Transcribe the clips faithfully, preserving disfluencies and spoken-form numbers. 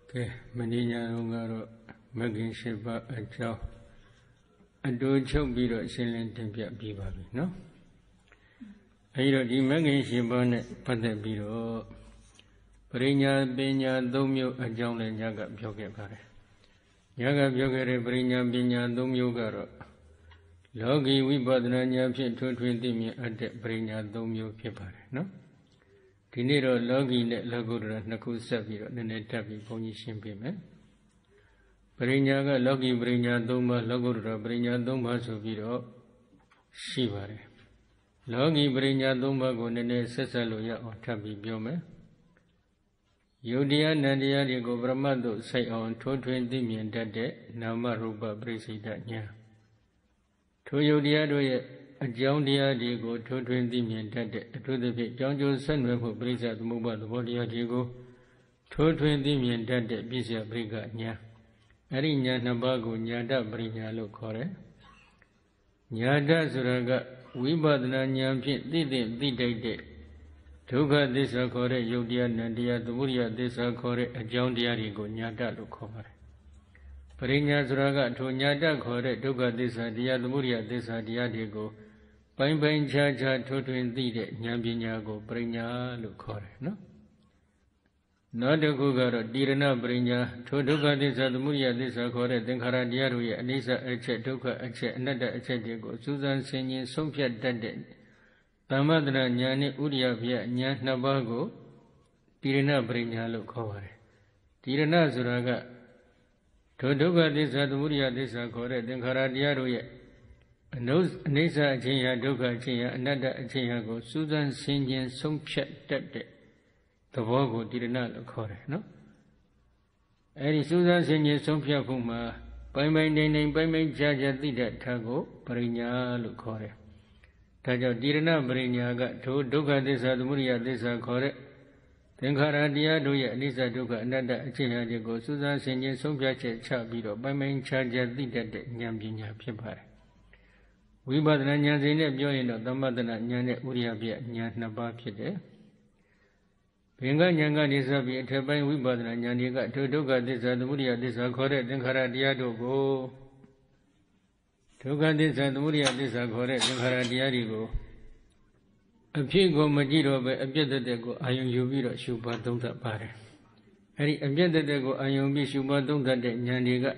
Okay, Maninya Lungaro, Magin Shiba, a job. I do choke beat or silent tempia bibabi, no? I don't imagine Shiba, but the beetle. Brinya, Binya, Domio, a John and Yaga Biogare. Yaga Biogare, Brinya, Binya, Domio Garo. Logi, we bought Nanya Pit to twenty me at the Brinya, Domio Pipare, no? Tinero Logi net Lagura, Naku Savio, the Netabi, Pony Shimpime. Brinya, Logi, Brinya, Doma, Lagura, Brinya, Doma, Soviro, Shivare. Logi, Brinya, Doma, Gonene, Sessaluya, or Tabi Biome. Yodia Nadia Digo Bramado say on two twenty million that day, Nama Ruba Brisida Nya. To Yodia do a John Dia Digo, two twenty million that day, to the big John Joe Sunweb who brings out the mobile body of Digo, two twenty million that day, Bisia Briga Nya. Arinya Nabago Nyada Brinya Lokore Nyada Suraga, Wibadna Nyam Pit, did it, did it. Tuga this a core, Yodia Nadia, the Muria this a core, a John Diarigo, Nyada Lucover. Perinya Zuraga to Nyada core, Tuga this idea, the Muria this idea digo. Pine Pine Chacha, Toto indeed, Nyambinago, Brinya Lucore, no? Not a Gugaro, Dirana Brinya, Totuga this a the Muria this a core, then Karadiaru, Anisa Eche, Tuka Eche, another Eche digo, Susan Senior, Sophia Dead. Tamadra Nyani Uria Via Nyan Nabago, Tirana Brinya Lucover. Tirana Zuraga Toduga this Aduria this a correct, then Karadiaru. Nose Nisa Jaya Duga Jaya, another Jayago, Susan Sinjan, some chat that day. The Vogo Tirana Lucore, no? Eri Susan Sinjan, some Piapuma, by my name, by my Jaja Dida Tago, Brinya Lucore. Tajo Dirana Brinya to Duga this Admuria this a correct. Then Karadia do ya Lisa Duga another Chihago Susan Senior Sopiache Chabiro by main charge at the dead Nyambina Pipare. We bought Nanya Zine Bioino, the Madana Nyane Uria Bia Nyana Bapide. Pinga Nyanga Nisabi, Tabai, we bought Nanyaniga to Duga this Admuria this a correct. Then Karadia do go. Tuga this Admuria this a correct, then Karadiarigo. A pigo Majiro, a Biadego, Ayun Yubiro, Shuba don't apare. Harry, a Biadego, Ayun Bishuba don't that Nyaniga.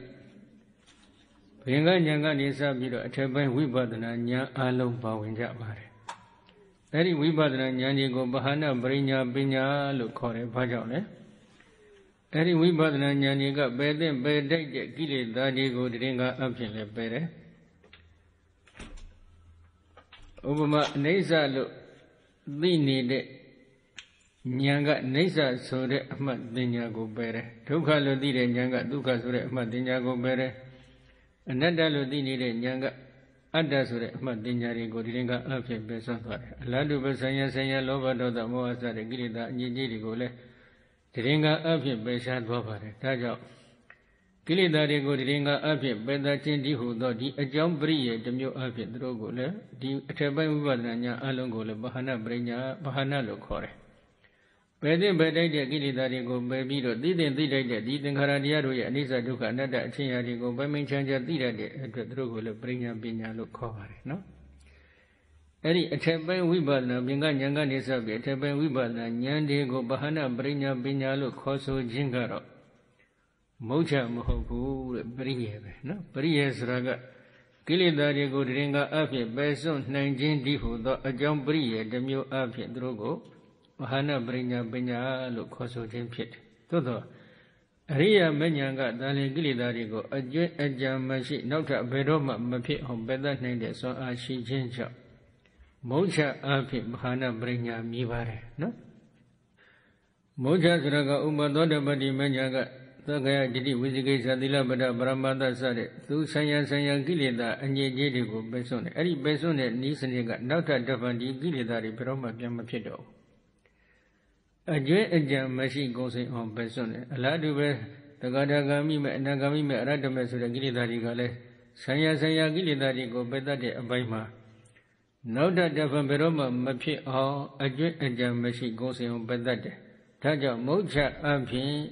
Pinga Nyanga Nisabiro, a Tabai, we bought Nanya Alo Bawinja Bare. Harry, we bought Nyanigo, Bahana, Brinya, Binya, Lucore, Pajone. Harry, we bought Nyaniga, Bede, Bede, Gili, Dadigo, Dringa, Upin, Bere. Obama Nesa look, the needed Nyanga Nesa Sore Madinyago Bere, Tuka Lodide Nyanga, Duka Sore Madinyago Bere, another Lodine Nyanga, Ada Sore Madinarigo, Dinga Ape Besantare, Ladu Besanya Saya Lova Doda Moasa, the Gilida, Nijigole, Dinga Ape Besat Bobare, Tajo. Kilidari go Ringa Ape, Beda Chindi who the a jump brie, the mu Ape, Drogole, the Tabai Vadanya, Alongole, Bahana Brenya, Bahana Locore. Bede Bede Gilidari go Babido, didn't did didn't Karadiaru, Nisa Duka, another Chiari go by main changer, did the Drogole, Brenya Bina Locore, no? Eri a Tabai Vibana, Binga Yanga Nisabi, Tabai Vibana, Nyandi go Bahana, Brenya Bina Locoso Jingaro. Mocha Mohoku, Brie, no? Bries Raga. Kilidari go Ringa Ape, Beson, nineteen Difu, a jump Brie, the mu Ape, Drogo, Mahana Brinya Benya, Lucoso Jim Pit. Toto. Ria Menyanga, Dali Gilidari go, a jet a jam machine, not a bedoma, Mapi on better named so as she ginger. Mocha Ape, Mahana Brinya Mivare, no? Mocha Raga Umadoda Badi Menyaga. Gaya Didi Wizigay Sadila Bada Brahmada Sade, through Sanya Sanya Gilida and Yedigo Beson, Eri Beson and Nisaniga, Nata Davandi Gilidari Brahma Yamapido. A jet and jam machine goes on Beson, Aladu, the Gadagami, Nagami, Radames, the Gilidari Gale, Sanya Sanya Gilidari go better de Abaima. Nota Davan Beroma Mapi, a jet and jam machine goes on better. Taja Mocha Api.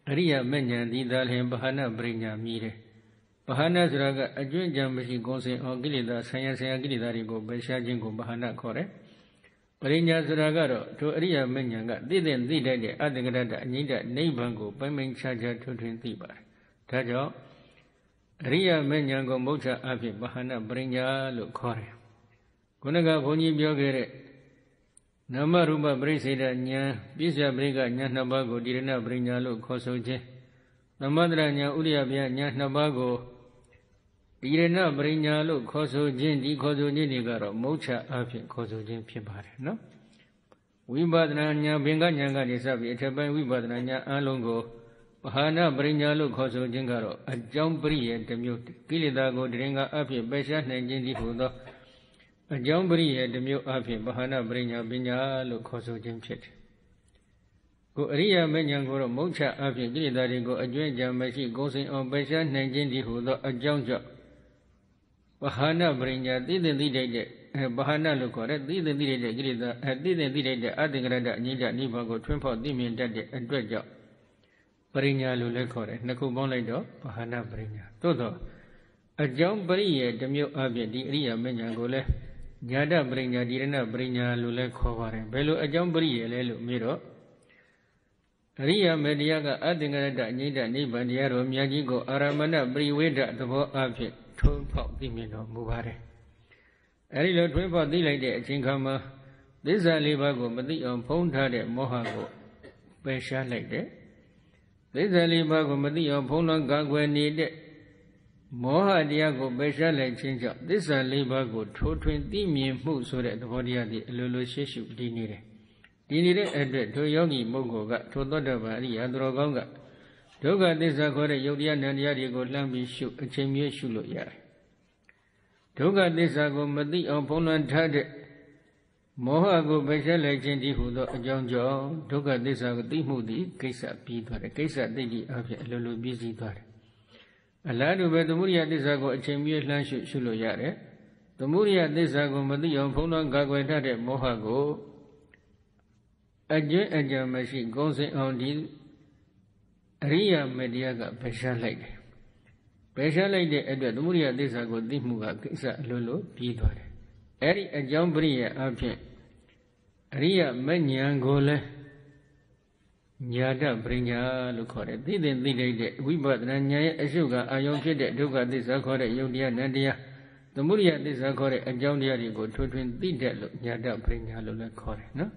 အရိယာမဉ္ဇဉ်ဒီသာလျှင်ပဟာနာပရိညာမြည်တယ်ပဟာနာဆိုတာကအကျွင့်ကြံမရှိကုံစင်အောင်ကိလေသာဆံရဆံရကိလေသာတွေကိုပယ်ရှားခြင်းကိုပဟာနာခေါ်တယ်ပရိညာဆိုတာကတော့ထိုအရိယာမဉ္ဇဉ်ကသိတဲ့သိတတ်တဲ့အတ္တကရတအငြိမ့်တနိဗ္ဗာန်ကိုပိုင်ပိုင်ခြားခြားထွန်းထွန်းသိပါတယ်ဒါကြောင့်အရိယာမဉ္ဇဉ်ကိုမုတ်ချအဖြစ်ပဟာနာပရိညာလို့ခေါ်တယ်ခုနကဘုန်းကြီးပြောခဲ့တဲ့နာမရူပပရိစ္ဆေဒဉာဏ်ပြစ္ဆယပရိကဉာဏ်နှစ်ပါးကိုတိရဏပရိညာလို့ခေါ်ဆိုခြင်းသမထဉာဏ်ဥရိယပယဉာဏ်နှစ်ပါးကိုတိရဏပရိညာလို့ခေါ်ဆိုခြင်းဒီခေါ်ဆိုခြင်းတွေကတော့မုတ်ချအဖြစ်ခေါ်ဆိုခြင်းဖြစ်ပါတယ်နော်ဝိပဿနာဉာဏ်ဘင်္ဂဉာဏ်ကနေစပြီးအထက်ပိုင်းဝိပဿနာဉာဏ်အလုံးကိုပဟာနာပရိညာလို့ခေါ်ဆိုခြင်းကတော့အကြောင်းပရိယေတစ်မျိုးကိလေသာကိုတရင်ကအဖြစ်ပယ်ရှားနိုင်ခြင်းဒီဟူသောအကြောင်းပရိယေတစ်မျိုးအဖြစ်ပဟာနာပရိညာပညာလို့ခေါ်ဆိုခြင်းဖြစ်တယ်ကိုအရိယာမဉ္ဇဉ်ကိုတော့မုတ်ချအဖြစ်ကိလေသာတွေကိုအကျွင့်ကြံမရှိကိုယ်စိမ်အောင်ပယ်ရှားနိုင်ခြင်းဒီဟူသောအကြောင်းကြောင့်ပဟာနာပရိညာသိတဲ့သိတဲ့ပဟာနာလို့ခေါ်တဲ့သိတဲ့သိတဲ့ကိလေသာအသိတဲ့သိတဲ့အတ္တကရတအငြိမ့်တနိဗ္ဗာန်ကိုထွန်းဖောက်သိမြင်တတ်တဲ့အတွက်ကြောင့်ပရိညာလို့လည်းခေါ်တယ်နှစ်ခုပေါင်းလိုက်တော့ပဟာနာပရိညာသို့သောအကြောင်းပရိယေတစ်မျိုးအဖြစ်ဒီအရိယာမဉ္ဇဉ်ကိုလည်းญาตပရိညာတိရဏပရိညာလို့လည်းခေါ်ပါတယ်ဘယ်လိုအကြောင်းပရိယေလဲလို့မေးတော့အရိယာမေတရားကအတ္တကရတအငြိမ့်တနိဗ္ဗာန်တရားတော်မြတ်ကြီးကိုအာရမဏပရိဝေဒသဘောအဖြစ်ထွန်းဖောက်သိမြင်တော်မူပါတယ်အဲဒီလိုထွန်းဖောက်သိလိုက်တဲ့အချိန်ခါမှာသစ္စာလေးပါးကိုမသိအောင်ဖုံးထားတဲ့မောဟကိုပယ်ရှားလိုက်တယ်သစ္စာလေးပါးကိုမသိအောင်ဖုံးလွှမ်းကာကွယ်နေတဲ့မောဟတရားကိုပယ်ရှားလိုက်ခြင်းကြောင့်သစ္စာလေးပါးကိုထိုးထွင်းသိမြင်မှုဆိုတဲ့သဘောတရားဒီအလိုလိုရှေ့ရှုတည်နေတယ်ဒီနေတဲ့အတွက်ထိုယောဂီပုဂ္ဂိုလ်ကထိုသောတပန်အရိယာသူတော်ကောင်းကဒုက္ခသစ္စာခေါ်တဲ့ယုတ်တရားနံတရားတွေကိုလှမ်းပြီးရှုအချိန်မြဲရှုလို့ရတယ်ဒုက္ခသစ္စာကိုမသိအောင်ဖုံးလွှမ်းထားတဲ့မောဟကိုပယ်ရှားလိုက်ခြင်းဒီဟုသောအကြောင်းကြောင့်ဒုက္ခသစ္စာကိုသိမှုသည်ကိစ္စပြီးသွားတယ်ကိစ္စသိတိအဖြစ်အလိုလိုပြည့်စည်သွားတယ်အလားတူပဲသမုဒိယသစ္စာကိုအချိန်ပြည့်လှမ်းရှုရှုလို့ရတယ်သမုဒိယသစ္စာကိုမသိအောင်ဖုံးလွှမ်းကာကွယ်ထားတဲ့မောဟကိုအကျဉ်းအကြံမရှိကုံစင်အောင်ဒီအရိယာမေတရားကပယ်ရှားလိုက်တယ်ပယ်ရှားလိုက်တဲ့အတွက်သမုဒိယသစ္စာကိုသိမှုကကိစ္စအလိုလိုပြီးသွားတယ်အဲ့ဒီအကြောင်းပရိယေအဖြစ်အရိယာမဉ္ဇဉ်ကိုလည်းญาตပရိညာလို့ခေါ်တယ်သိတဲ့သိတဲ့ဝိပဿနာဉာဏ်ရဲ့အရှုကအာယုံဖြစ်တဲ့ဒုက္ခသစ္စာခေါ်တဲ့ယုတ်တရားနန္တရားသမုဒိယသစ္စာခေါ်တဲ့အကြောင်းတရားတွေကိုထွန်းထွင်းသိတတ်လို့ญาตပရိညာလို့လည်းခေါ်တယ်နော်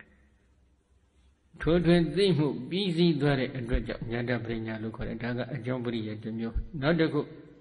ထွန်းထွင်းသိမှုပြီးစီးသွားတဲ့အတွက်ကြောင့်ญาตပရိညာလို့ခေါ်တယ်ဒါကအကြောင်းပရိယေတစ်မျိုးနောက်တစ်ခု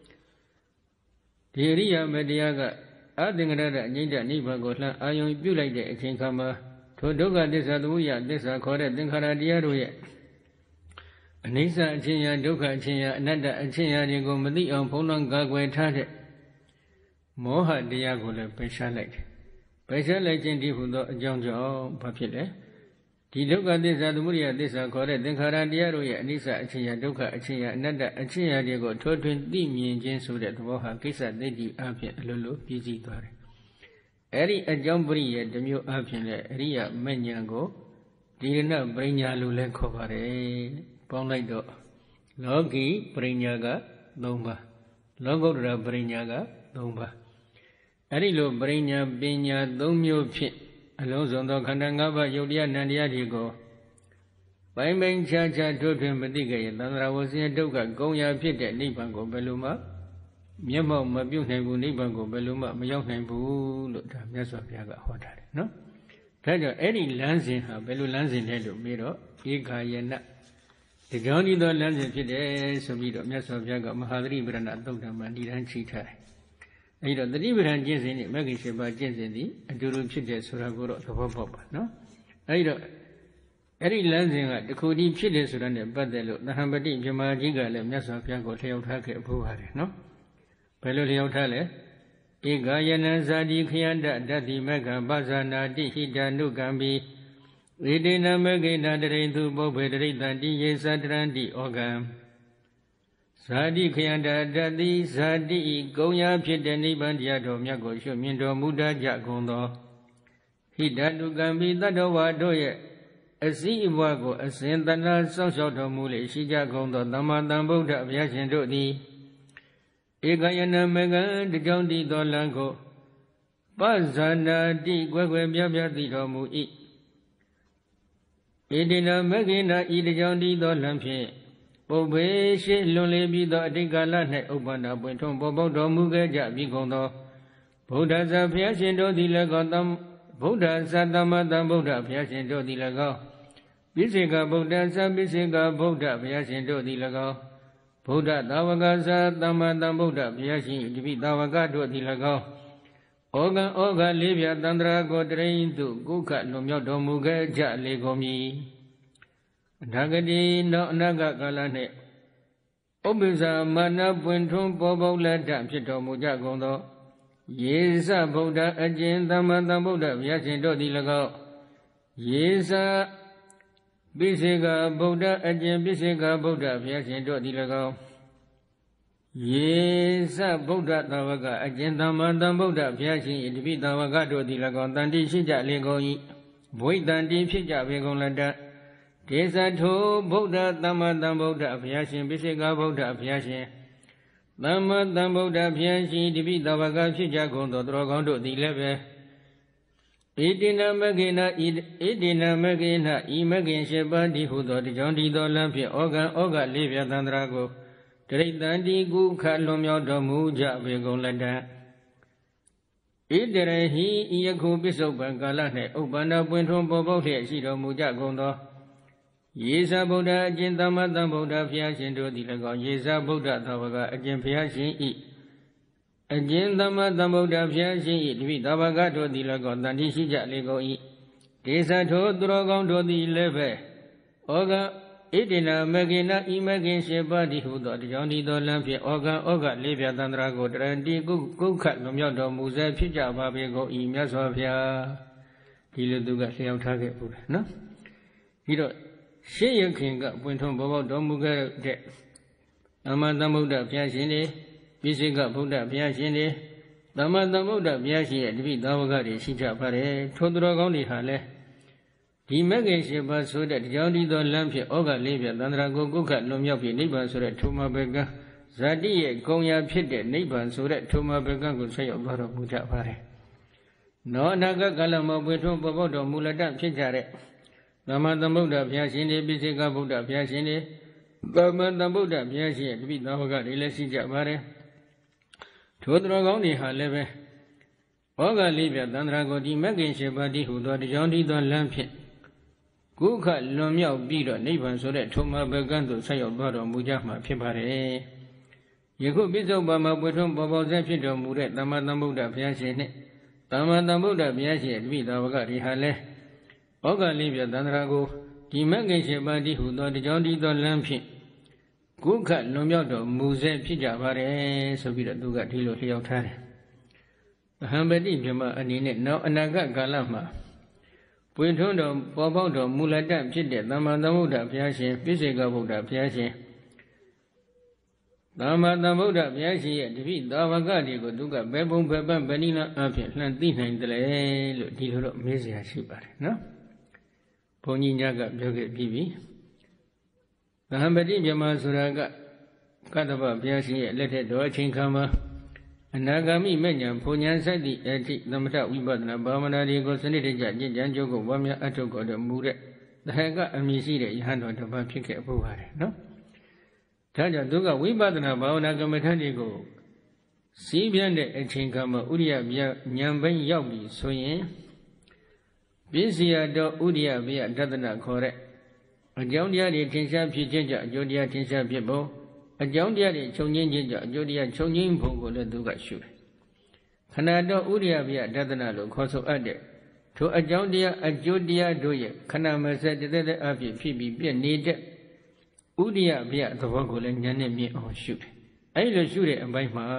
ဒီအရိယာမတရားကအသင်္ကရတအငြိမ့်တနိဗ္ဗာန်ကိုလှမ်းအာယုံပြုလိုက်တဲ့အချိန်ခါမှာထိုဒုက္ခသစ္စာသမုဒယသစ္စာခေါ်တဲ့သင်္ခါရတရားတို့ရဲ့အနိစ္စအချင်းရာဒုက္ခအချင်းရာအနတ္တအချင်းရာတွေကိုမသိအောင်ဖုံးလွှမ်းကာကွယ်ထားတဲ့မောဟတရားကိုလည်းပယ်ရှားလိုက်တယ်ပယ်ရှားလိုက်ခြင်းဒီဟုသောအကြောင်းကြောင့်ဘာဖြစ်လဲဒီဒုက္ခသစ္စာသမုဒယသစ္စာခေါ်တဲ့သင်္ခါရတရားတို့ရဲ့အနိစ္စအချင်းရာဒုက္ခအချင်းရာအနတ္တအချင်းရာတွေကိုထိုးထွင်းသိမြင်ခြင်းဆိုတဲ့သဘောဟာကိစ္စသိတိအဖြစ်အလိုလိုပြည့်စည်သွားတယ်အဲ့ဒီအကြောင်းပရိယေတစ်မျိုးအဖြစ်နဲ့အရိယာမဉ္ဇဉ်ကိုဒီရဏပရိညာလို့လည်းခေါ်ပါတယ်ပေါင်းလိုက်တော့လောကီပရိညာက၃ပါးလောကုတ္တရာပရိညာက၃ပါးအဲ့ဒီလိုပရိညာပညာ၃မျိုးဖြင့်အလုံးစုံသောခန္ဓာ၅ပါးယုတ်တရားနံတရားတွေကိုပိုင်းပိုင်းခြားခြားထွတ်ထွင်းမသိကြရင်သန္တရာဝဆင်းရဲဒုက္ခဂုံရာဖြစ်တဲ့နိဗ္ဗာန်ကိုဘယ်လိုမှမျက်မှောက်မပြုတ်နိုင်ဘူးနိဗ္ဗာန်ကိုဘယ်လိုမှမရောက်နိုင်ဘူးလို့ဒါမြတ်စွာဘုရားကဟောထားတယ်နော်ဒါကြောင့်အဲ့ဒီလမ်းစဉ်ဟာဘယ်လိုလမ်းစဉ်လဲလို့မေးတော့ဧကာယနဒီကြောင့်ဒီသောလမ်းစဉ်ဖြစ်တယ်ဆိုပြီးတော့မြတ်စွာဘုရားကမဟာသတိပဋ္ဌာန်သုတ်တံမှာဏိဒန်းချိထားတယ်အဲ့တော့သတိပဋ္ဌာန်ကျင့်စဉ်နဲ့မဂ္ဂင်၈ပါးကျင့်စဉ်သည်အတူတူဖြစ်တယ်ဆိုတာကိုတော့သဘောပေါက်ပါနော်အဲ့တော့အဲ့ဒီလမ်းစဉ်ကတခုတည်းဖြစ်တယ်ဆိုတာနဲ့ပတ်သက်လို့သဟံပတိမြမကြီးကလည်းမြတ်စွာဘုရားကိုလျှောက်ထားခဲ့ဖို့ပါတယ်နော်ဘယ်လိုလျှောက်ထားလဲဧကာယနံဇာတိခယန္တဓတ္တိမက္ခပဇာနာတိဟိတနုကံပိဝိတေနမဂ္ဂိနာတရိသုပုဗ္ဗေတရိတံတိယေသတရန္တိဩကံဇာတိခယန္တဓတ္တိဇာတိကုံရာဖြစ်တဲ့နိဗ္ဗာန်တရားတော်မြတ်ကိုရှုမြင်တော်မူတတ်ကြကုန်သောဟိတနုကံပိတတ္တဝါတို့ရဲ့အစည်းအဝါကိုအစဉ်တနာစောင့်ရှောက်တော်မူလေရှိကြကုန်သောသမ္မာသမ္ဗုဒ္ဓဘုရားရှင်တို့သည်ဧကယနာမကံတကြောင့်တည်သောလမ်းကိုပဇာနာတိကွယ်ကွယ်ပြားပြားသိတော်မူ၏ဣတိနာမဂ္ဂိနာဤတကြောင့်တည်သောလမ်းဖြင့်ပုပ္ပေရှိလွန်လေပြီးသောအတိတ်ကာလ၌ဥပ္ပန္နပွင့်ထွန်းပေါ်ပေါက်တော်မူခဲ့ကြပြီးကုန်သောဗုဒ္ဓဇာဘုရားရှင်တို့သည်၎င်းသမဗုဒ္ဓဇာသမ္မာသမ္ဗုဒ္ဓဘုရားရှင်တို့သည်၎င်းပိစိကဗုဒ္ဓဇာပိစိကဗုဒ္ဓဘုရားရှင်တို့သည်၎င်းဗုဒ္ဓသာဝကဇာသမ္မာသမ္ဗုဒ္ဓဘုရားရှင်တပိသာဝကတို့သည်၎င်းဩဃံဩဃလေးပြသန္တရာကိုတရိန်သူကုက္ခလွန်မြောက်တော်မူခဲ့ကြလေကုန်မည်အနာဂတိနောက်အနာဂတ်ကာလ၌ဥပ္ပဇာမာနပွင့်ထွန်းပေါ်ပေါက်လက်တဖြစ်တော်မူကြကုန်သောယေဇဗုဒ္ဓအကျဉ်သမ္မာသမ္ဗုဒ္ဓဘုရားရှင်တို့သည်၎င်းယေဇပိစေကဗုဒ္ဓအကျဉ်ပိစေကဗုဒ္ဓဘုရားရှင်တို့သည်၎င်းယေဇဗုဒ္ဓသာဝကအကျဉ်သမ္မာသမ္ဗုဒ္ဓဘုရားရှင်တပိသာဝကတို့သည်၎င်းတန်တိရှိကြလေကုန်၏ဘဝိတန်တိဖြစ်ကြပေကုန်လက်တဒေသထိုဗုဒ္ဓသမ္မာသမ္ဗုဒ္ဓဘုရားရှင်ပိစိကဗုဒ္ဓဘုရားရှင်သမ္မာသမ္ဗုဒ္ဓဘုရားရှင်တပိသာဝကဖြစ်ကြကုန်သောသူတော်ကောင်းတို့သည်လည်းပဲဣတိနာမဂ္ဂိနာဣတိနာမဂ္ဂိနာဤမဂ္ဂင်ရှိပါးတိဟုသောတကြောင့်ဒီသောလမ်းဖြင့်ဩဃံဩဃလေးပြသန္တရာကိုတရိတန်တိကုခလွန်မြောက်တော်မူကြပေကုန်လက်တဣတရဟိဤယခုပစ္စုပန်ကာလ၌ဥပ္ပန္နပွင့်ထွန်းပေါ်ပေါက်လျက်ရှိတော်မူကြကုန်သောယေဇဗုဒ္ဓအကျဉ်သမ္မာသမ္ဗုဒ္ဓဘုရားရှင်တို့သည်၎င်းယေဇဗုဒ္ဓသာဝကအကျဉ်ဘုရားရှင်ဤအကျဉ်သမ္မာသမ္ဗုဒ္ဓဘုရားရှင်ဤတပိသာဝကတို့သည်၎င်းတန်တိရှိကြလေကုန်၏ဒေသထိုသူတော်ကောင်းတို့သည်လည်းပဲဩဃဣတိနာမဂ္ဂိနာဤမဂ္ဂင်ရှိပါးတိဟုသောတကြောင့်ဒီသောလမ်းဖြင့်ဩဃဩဃလေးပြသန္တရာကိုတရဏတိကုကုခလွန်မြောက်တော်မူစေဖြစ်ကြပါပေကုန်၏မြတ်စွာဘုရားဒီလိုသူကလျှောက်ထားခဲ့ပူတယ်နော်ပြီးတော့ရှေးရခင်ကပွင့်ထွန်းပေါ်ပေါက်တော်မူခဲ့တဲ့သမ္မာသမ္ဗုဒ္ဓဘုရားရှင်တွေပိစိကဗုဒ္ဓဘုရားရှင်တွေသမ္မာသမ္ဗုဒ္ဓဘုရားရှင်ရဲ့တပိသာဝကတွေရှိကြပါတယ်ထိုသူတော်ကောင်းတွေဟာလည်းဒီမဂ္ဂင်ရှိပါဆိုတဲ့တရားဒီသောလမ်းဖြင့်ဩဃလေးပြသန္တရာကိုကုက္ခလွန်မြောက်ပြီးနိဗ္ဗာန်ဆိုတဲ့ထုံမဘကံဇာတိရဲ့ဂုံရာဖြစ်တဲ့နိဗ္ဗာန်ဆိုတဲ့ထုံမဘကံကိုဆက်ရောက်သွားတော်မူကြပါတယ်နောအနာဂတ်ကာလမှာပွင့်ထွန်းပေါ်ပေါက်တော်မူလက်တဖြစ်ကြတဲ့သမ္မာသမ္ဗုဒ္ဓဘုရားရှင်တွေပိစိကဗုဒ္ဓဘုရားရှင်တွေသမ္မာသမ္ဗုဒ္ဓဘုရားရှင်ရဲ့တပိသာဝကတွေလည်းရှိကြပါတယ်ထိုသူတော်ကောင်းတွေဟာလည်းပဲဩဃလေးပြသန္တရာကိုဒီမဂ္ဂင်ရှိပါတိဟုသောတရားဒီသောလမ်းဖြင့်ကုခလွန်မြောက်ပြီးတော့နိဗ္ဗာန်ဆိုတဲ့ထုံမဘကံသို့ဆက်ရောက်သွားတော်မူကြမှာဖြစ်ပါတယ်ယခုပိဿုပံမှာပွင့်ထွန်းပေါ်ပေါက်စေဖြစ်တော်မူတဲ့သမ္မာသမ္ဗုဒ္ဓဘုရားရှင်နှင့်သမ္မာသမ္ဗုဒ္ဓဘုရားရှင်ရဲ့တပိသာဝကတွေဟာလည်းဩဃလေးပြသန္တရာကိုဒီမဂ္ဂင်ရှိပါတိဟုသောတရားဒီသောလမ်းဖြင့်ကုခလွန်မြောက်တော်မူစေဖြစ်ကြပါတယ်ဆိုပြီးတော့သူကဒီလိုလျှောက်ထားတယ်အဟံပတိမြမအနေနဲ့နောက်အနာဂတ်ကာလမှာပွင့်ထွန်းတော်ပေါ်ပေါက်တော်မူလတ္တဖြစ်တဲ့သမ္မာသမ္ဗုဒ္ဓဘုရားရှင်ပိစိကဗုဒ္ဓဘုရားရှင်သမ္မာသမ္ဗုဒ္ဓဘုရားရှင်ရဲ့တပိသာဝကတွေကိုသူကဘယ်ပုံဘယ်ပန်းဗဏိလအဖြစ်လှမ်းသိနိုင်တယ်လေလို့ဒီလိုတော့မေးစရာရှိပါတယ်နော်ဘုန်းကြီးညကပြောခဲ့ပြီးပြီသဟံပတိမြမဆိုတာကကတ္တဗဘုရားရှင်ရဲ့လက်ထက်တော်အချိန်ခါမှာအနာဂါမိမဉ္ဇဉ်ဘုံဉာဏ်စသည့်အထိသမထဝိပဿနာဘာဝနာတွေကိုစနစ်တကျကျင့်ကြံကြိုးကိုဝါများအထုတ်တော်မူတဲ့တဟကအမည်ရှိတဲ့ယဟန်တော်တစ်ပါးဖြစ်ခဲ့ပူပါတယ်နော်ဒါကြောင့်သူကဝိပဿနာဘာဝနာကမ္မထာတွေကိုစီးပြန့်တဲ့အချိန်ခါမှာဥရိယဗျာဉာဏ်ပိုင်းရောက်ပြီဆိုရင်ပစ္စယတော်ဥရိယဗျာဒသနာခေါ်တဲ့အကြောင်းတရားတွေထင်ရှားဖြစ်ခြင်းကြောင့်အကျိုးတရားထင်ရှားဖြစ်ဖို့အကြောင်းတရားတွေခြုံငင်းခြင်းကြောင့်အကျိုးတရားခြုံငင်းဖို့ကိုလည်းသူကရှုတယ်ခဏတော့ဥရိယဗျာဒသနာလို့ခေါ်ဆိုအပ်တဲ့ထိုအကြောင်းတရားအကျိုးတရားတို့ရဲ့ခဏမဆက်တသက်အဖြစ်ဖြစ်ပြီးပြည့်နေတဲ့ဥရိယဗျာသဘောကိုလည်းဉာဏ်နဲ့မြင်အောင်ရှုတယ်အဲ့လိုရှုတဲ့အပိုင်းမှာ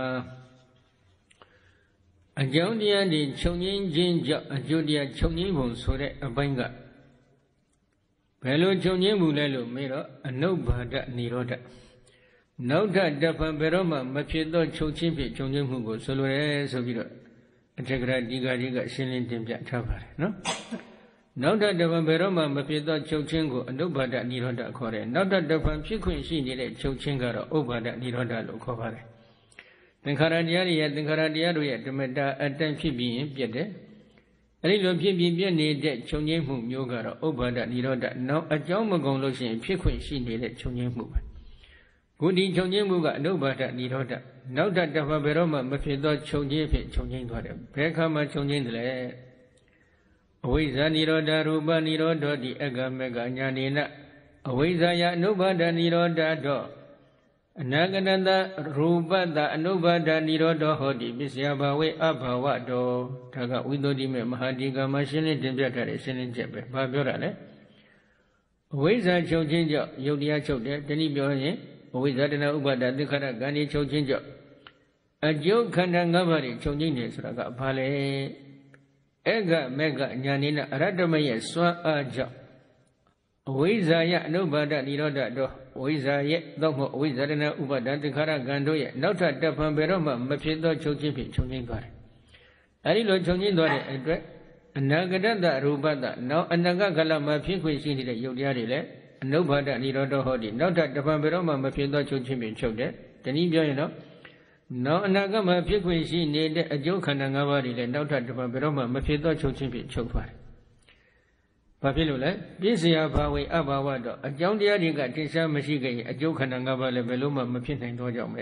အကြောင်းတရားတွေခြုံငင်းခြင်းကြောင့်အကျိုးတရားခြုံငင်းပုံဆိုတဲ့အပိုင်းကဘယ်လိုခြုံငင်းမှုလဲလို့မေးတော့အနုဘာဒနိရောဓနောက်ထပ်တဖန်ဘယ်တော့မှမဖြစ်သောချုပ်ချင်းဖြင့်ခြုံငင်းမှုကိုဆိုလိုရဲဆိုပြီးတော့အထက်ကရာဒီဂါဒီကရှင်းလင်းတင်ပြထားပါတယ်နော်နောက်ထပ်တစ်ဖန်ဘယ်တော့မှမဖြစ်သောချုပ်ချင်းကိုအနုဘာဒနိရောဓခေါ်တယ်နောက်ထပ်တစ်ဖန်ဖြစ်ခွင့်ရှိနေတဲ့ချုပ်ချင်းကတော့ဥပါဒနိရောဓလို့ခေါ်ပါတယ်သင်္ခါရတရားတွေရဲ့သင်္ခါရတရားတို့ရဲ့ဓမ္မတာအတန်ဖြစ်ပြီးရင်ပြတ်တယ်အဲဒီလိုဖြစ်ပြီးပြတ်နေတဲ့ချုပ်ငြိမ်းမှုမျိုးကတော့ဥပါဒနိရောဓနောက်အကြောင်းမကုန်လို့ရှိရင်ဖြစ်ခွင့်ရှိနေတဲ့ချုပ်ငြိမ်းမှုပဲခုဒီချုပ်ငြိမ်းမှုကအနုဘာဒနိရောဓနောက်ထပ်တစ်ဖန်ဘယ်တော့မှမဖြစ်သောချုပ်ငြိမ်းဖြစ်ချုပ်ငြိမ်းသွားတယ်ဘယ်ခါမှချုပ်ငြိမ်းတယ်လဲအဝိဇ္ဇာနိရောဓရူပနိရောဓတိအက္ခမေကညာနေနအဝိဇ္ဇာယအနုဘာဒနိရောဓတော့အနာဂတတရူပတအနုဘာဒနိရောဓဟောတိပစ္စယဘာဝေအဘာဝတောဒါကဝိသုဒ္ဓိမေမဟာဒီကမှာရှင်းလင်းတင်ပြထားတဲ့ရှင်းလင်းချက်ပဲဘာပြောတာလဲအဝိဇ္ဇာချုပ်ခြင်းကြောင့်ယုတ်တရားချုပ်တယ်တနည်းပြောရင်အဝိဇ္ဇာတဏှာဥပါဒသင်္ခါရကံဒီချုပ်ခြင်းကြောင့်အကျိုးခန္ဓာ၅ပါးတွေချုပ်ခြင်းနေဆိုတာကဘာလဲဧကမေကညာနေနအရတ္တမရဲ့စွမ်းအားကြောင့်အဝိဇ္ဇာယအနုဘာဒနိရောဓတော့အဝိဇ္ဇာရဲ့သို့မဟုတ်အဝိဇ္ဇာတဏှာဥပါဒသင်္ခါရကံတို့ရဲ့နောက်ထပ်တစ်ဖန်ဘယ်တော့မှမဖြစ်သောချုပ်ခြင်းဖြင့်ချုပ်ခြင်းသွားတယ်အဲဒီလိုချုပ်ခြင်းသွားတဲ့အတွက်အနာဂတတရူပတနောက်အနာဂတ်ကလမှာဖြစ်ခွင့်ရှိနေတဲ့ယုတ်တရားတွေလည်းအနုဘာဒနိရောဓဟောတိနောက်ထပ်တစ်ဖန်ဘယ်တော့မှမဖြစ်သောချုပ်ခြင်းဖြင့်ချုပ်တယ်တနည်းပြောရင်တော့နောက်အနာဂတ်မှာဖြစ်ခွင့်ရှိနေတဲ့အကျိုးခန္ဓာ၅ပါးတွေလည်းနောက်ထပ်တစ်ဖန်ဘယ်တော့မှမဖြစ်သောချုပ်ခြင်းဖြင့်ချုပ်သွားတယ်ဘာဖြစ်လို့လဲပြည့်စရာဘာဝေအဘာဝတော့အကြောင်းတရားတွေကထင်ရှားမရှိခဲ့ရင်အကျိုးခန္ဓာ၅ပါးလည်းဘယ်လို့မှမဖြစ်နိုင်တော့ကြောင်းပဲ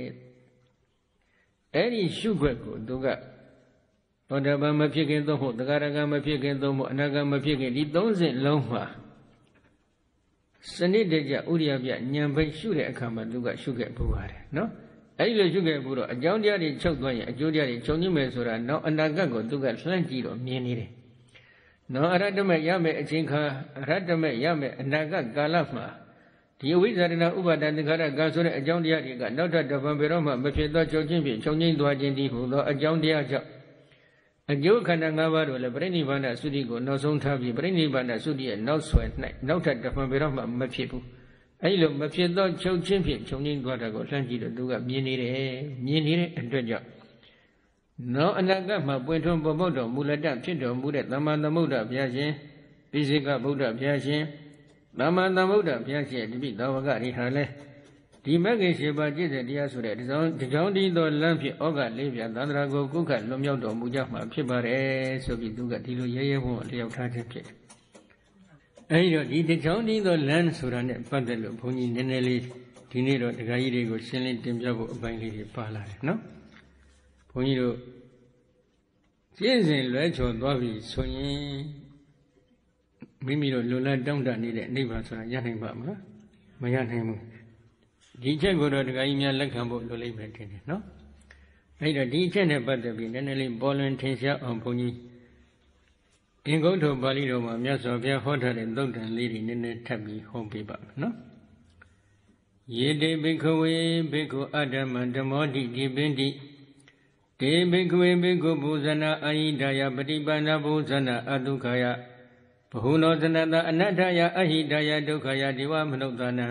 အဲ့ဒီရှုခွက်ကိုသူကသောတာပန်မဖြစ်ခင်သို့မဟုတ်သဂရကံမဖြစ်ခင်သို့မဟုတ်အနာဂတ်မဖြစ်ခင်ဒီသုံးဆင့်လုံးမှာစနစ်တကျဥရိယပြဉာဏ်ပိတ်ရှုတဲ့အခါမှာသူကရှုခဲ့ပူပါတယ်နော်အဲ့ဒီလိုရှုခဲ့ပူတော့အကြောင်းတရားတွေချုပ်သွားရင်အကျိုးတရားတွေချုပ်ညှိမယ်ဆိုတာနောက်အနာဂတ်ကိုသူကလှမ်းကြည့်တော့မြင်နေတယ်နော်အရတ္တမေရမယ်အချိန်ခါအရတ္တမေရမယ်အနာဂတ်ကာလမှာဒီအဝိဇ္ဇာတဏှာဥပါဒသင်္ခါရကံဆိုတဲ့အကြောင်းတရားတွေကနောက်ထပ်တစ်ဖန်ဘယ်တော့မှမဖြစ်သောချုပ်ချင်းဖြင့်ချုပ်ငြိမ်းသွားခြင်းဒီဟူသောအကြောင်းတရားကြောင့်အကျိုးခန္ဓာ၅ပါးတို့လည်းပြိဋိဘန္ဒသုတိကိုနောက်ဆုံးထားပြီးပြိဋိဘန္ဒသုတိရဲ့နောက်ဆွဲ၌နောက်ထပ်တစ်ဖန်ဘယ်တော့မှမဖြစ်ဘူးအဲဒီလိုမဖြစ်သောချုပ်ချင်းဖြင့်ချုပ်ငြိမ်းသွားတာကိုလှမ်းကြည့်တော့သူကမြင်နေတယ်မြင်နေတဲ့အတွက်ကြောင့်နောက်အနာဂတ်မှာပွင့်ထွန်းပေါ်ပေါက်တော်မူလတဖြစ်တော်မူတဲ့သမ္မာသမုဒ္ဒဘုရားရှင်ပိစိကဗုဒ္ဓဘုရားရှင်သမ္မာသမ္ဗုဒ္ဓဘုရားရှင်တပိသာဝကတွေဟာလဲဒီမဂ္ဂင်၈ပါးကျင့်တဲ့တရားဆိုတဲ့ဒီကြောင့်ဒီကြောင့်ဒီသောလမ်းဖြင့်ဩဃလေးပြသန္တရာကိုကုက္ခလွန်မြောက်တော်မူကြမှာဖြစ်ပါတယ်ဆိုပြီးသူကဒီလိုရဲရဲဝံ့ဝံ့လျှောက်ထားခြင်းဖြစ်တယ်။အဲဒီတော့ဒီဒီကြောင့်ဒီသောလမ်းဆိုတာနဲ့ပတ်သက်လို့ဘုန်းကြီးနည်းနည်းလေးဒီနေ့တော့ဒကာကြီးတွေကိုရှင်းလင်းတင်ပြဖို့အပိုင်းလေးတွေပါလာတယ်နော်။ဘုန်းကြီးတို့ကျင့်စဉ်လွဲချော်သွားပြီဆိုရင်မိမိတို့လူလတ်တောင့်တနေတဲ့နိဗ္ဗာန်ဆိုတာရနိုင်ပါမလားမရနိုင်ဘူးဒီချက်ကိုတော့ဒကာကြီးများလက်ခံဖို့လိုလိမ့်မယ်ထင်တယ်နော်အဲ့တော့ဒီချက်နဲ့ပတ်သက်ပြီးနည်းနည်းလေးပေါ်လွင်ထင်ရှားအောင်ဘုန်းကြီးအင်္ဂုတ္တပါဠိတော်မှာမြတ်စွာဘုရားဟောထားတဲ့သုတ်တန်လေးတွေနည်းနည်းထပ်ပြီးဟောပြပါမယ်နော်ယေတိဘိက္ခဝေဘိက္ခုအတ္တမဓမ္မောတိဒီပင်တိတေဘိက္ခဝေဘိက္ခုဘုဇနာအာဟိဒါယပฏิပန္နဘုဇနာအတုခာယဘဟုနောဇနတအနတ္ထယအဟိဒါယဒုက္ခယဒေဝမနုဿာနံ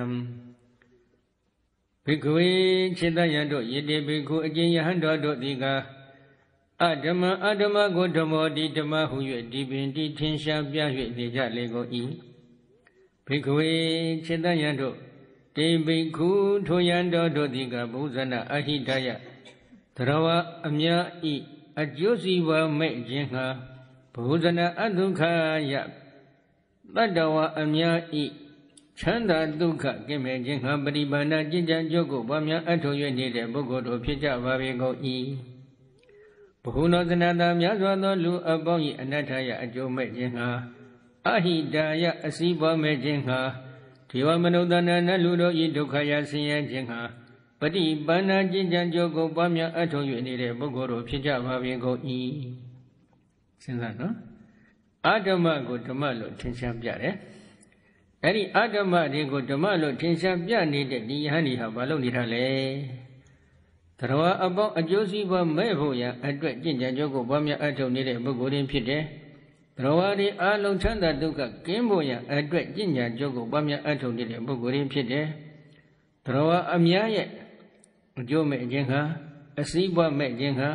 ဘိက္ခဝေခြေတယံတို့ယေတိဘိက္ခုအကျဉ်ယဟန်တော်တို့သည်ကအဓမ္မအဓမ္မကိုဓမ္မောတိဓမ္မဟု၍ဒီပင်တိထင်ရှားပြ၍နေကြလေကုန်၏ဘိက္ခဝေခြေတယံတို့တေဘိက္ခုထိုယံတော်တို့သည်ကဘုဇနာအဟိဒါယသရဝအမြဤအကျိုးစီးပွားမဲ့ခြင်းငှာဘုဇနာအဒုက္ခယတတ္တဝအမြဤချမ်းသာဒုက္ခကင်းမဲ့ခြင်းငှာပရိပါဏကျင့်ကြံကြုတ်ကိုဘာများအထောက်၍နေတဲ့ပုဂ္ဂိုလ်တို့ဖြစ်ကြပါပေကုန်၏ဘဟုနောသနတာများစွာသောလူအပေါင်း၏အနတ္ထယအကျိုးမဲ့ခြင်းငှာအဟိဒါယအစည်းပွားမဲ့ခြင်းငှာဒေဝမနုဿာနနလူတို့၏ဒုက္ခယဆင်းရဲခြင်းငှာပฏิပန္နာကျင့်ကြံကြုတ်ကိုပွားများအထောက်၍နေတဲ့ပုဂ္ဂိုလ်တို့ဖြစ်ကြပါပေကုန်၏စဉ်းစားနော်အဓမ္မကိုဓမ္မလို့ထင်ရှားပြတယ်အဲ့ဒီအဓမ္မတွေကိုဓမ္မလို့ထင်ရှားပြနေတဲ့ဒီယဟန်ဒီဟာဘာလို့နေတာလဲသရဝအပေါင်းအကျိုးစီးပွားမဲ့ဖို့ရန်အတွက်ကျင့်ကြံကြုတ်ကိုပွားများအထောက်နေတဲ့ပုဂ္ဂိုလ်ရင်းဖြစ်တယ်သရဝတွေအလုံးချမ်းသာဒုက္ခကင်းဖို့ရန်အတွက်ကျင့်ကြံကြုတ်ကိုပွားများအထောက်နေတဲ့ပုဂ္ဂိုလ်ရင်းဖြစ်တယ်သရဝအများရဲ့အကျိုးမဲ့ခြင်းဟာအစည်းပွားမဲ့ခြင်းဟာပ